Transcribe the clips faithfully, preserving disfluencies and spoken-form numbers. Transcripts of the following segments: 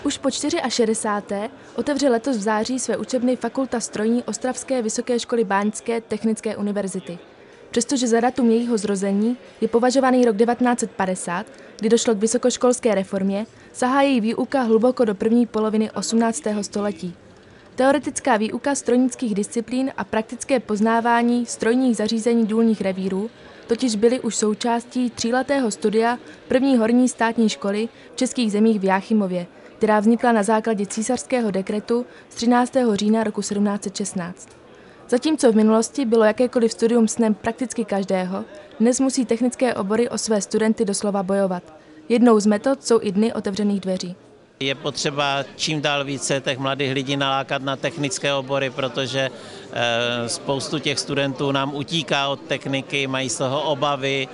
Už po šedesáté čtvrté otevře letos v září své učebny Fakulta strojní Ostravské vysoké školy báňské technické univerzity. Přestože za datum jejího zrození je považovaný rok devatenáct set padesát, kdy došlo k vysokoškolské reformě, sahá její výuka hluboko do první poloviny osmnáctého století. Teoretická výuka strojnických disciplín a praktické poznávání strojních zařízení důlních revírů totiž byly už součástí tříletého studia první horní státní školy v českých zemích v Jáchymově, která vznikla na základě císařského dekretu z třináctého října roku sedmnáct set šestnáct. Zatímco v minulosti bylo jakékoliv studium snem prakticky každého, dnes musí technické obory o své studenty doslova bojovat. Jednou z metod jsou i dny otevřených dveří. Je potřeba čím dál více těch mladých lidí nalákat na technické obory, protože e, spoustu těch studentů nám utíká od techniky, mají z toho obavy,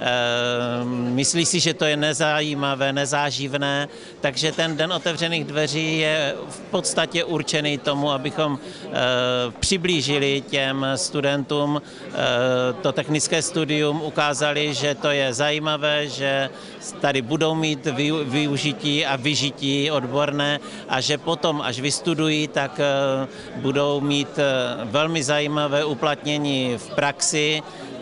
e, myslí si, že to je nezajímavé, nezáživné, takže ten den otevřených dveří je v podstatě určený tomu, abychom e, přiblížili těm studentům e, to technické studium, ukázali, že to je zajímavé, že tady budou mít využití a vyžití odborné a že potom, až vystudují, tak budou mít velmi zajímavé uplatnění v praxi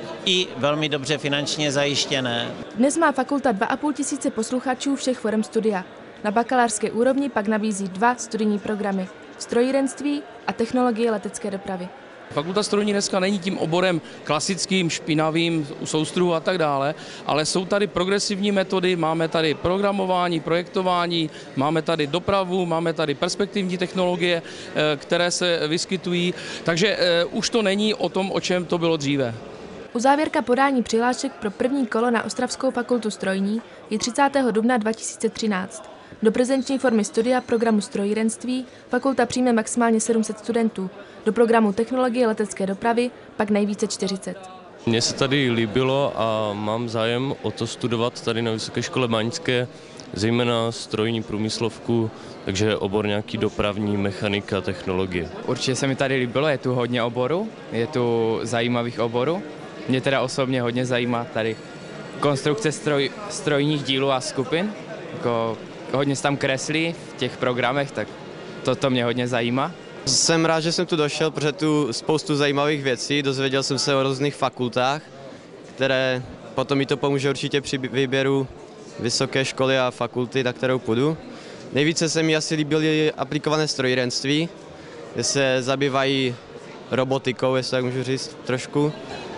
i velmi dobře finančně zajištěné. Dnes má fakulta dva a půl tisíce posluchačů všech forem studia. Na bakalářské úrovni pak nabízí dva studijní programy – strojírenství a technologie letecké dopravy. Fakulta strojní dneska není tím oborem klasickým, špinavým, u soustruhu a tak dále, ale jsou tady progresivní metody, máme tady programování, projektování, máme tady dopravu, máme tady perspektivní technologie, které se vyskytují, takže už to není o tom, o čem to bylo dříve. Uzávěrka podání přihlášek pro první kolo na Ostravskou fakultu strojní je třicátého dubna dva tisíce třináct. Do prezenční formy studia programu strojírenství fakulta přijme maximálně sedm set studentů, do programu technologie letecké dopravy pak nejvíce čtyřicet. Mně se tady líbilo a mám zájem o to studovat tady na Vysoké škole báňské, zejména strojní průmyslovku, takže obor nějaký dopravní, mechanika, technologie. Určitě se mi tady líbilo, je tu hodně oborů, je tu zajímavých oborů. Mě teda osobně hodně zajímá tady konstrukce stroj, strojních dílů a skupin, jako hodně se tam kreslí v těch programech, tak to, to mě hodně zajímá. Jsem rád, že jsem tu došel, protože tu spoustu zajímavých věcí, dozvěděl jsem se o různých fakultách, které potom mi to pomůže určitě při výběru vysoké školy a fakulty, na kterou půjdu. Nejvíce se mi asi líbily aplikované strojírenství, kde se zabývají robotikou, jestli tak můžu říct trošku.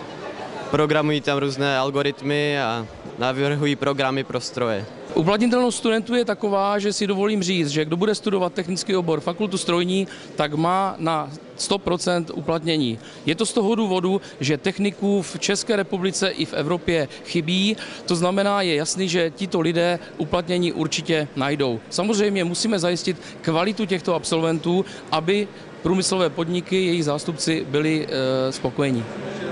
Programují tam různé algoritmy a navrhují programy pro stroje. Uplatnitelnost studentů je taková, že si dovolím říct, že kdo bude studovat technický obor fakultu strojní, tak má na sto procent uplatnění. Je to z toho důvodu, že techniků v České republice i v Evropě chybí, to znamená, je jasný, že tito lidé uplatnění určitě najdou. Samozřejmě musíme zajistit kvalitu těchto absolventů, aby průmyslové podniky, jejich zástupci byli e, spokojení.